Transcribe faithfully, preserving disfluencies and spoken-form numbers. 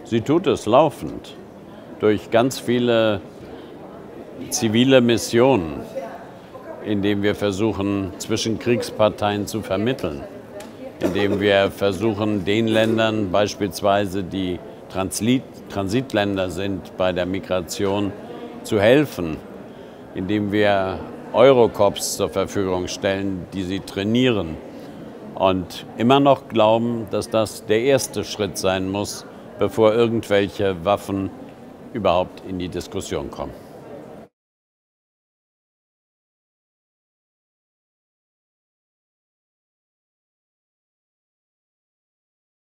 Sie tut es laufend durch ganz viele zivile Missionen, indem wir versuchen, zwischen Kriegsparteien zu vermitteln, indem wir versuchen, den Ländern beispielsweise, die Translit Transitländer sind bei der Migration, zu helfen, indem wir Eurocops zur Verfügung stellen, die sie trainieren und immer noch glauben, dass das der erste Schritt sein muss, bevor irgendwelche Waffen überhaupt in die Diskussion kommen.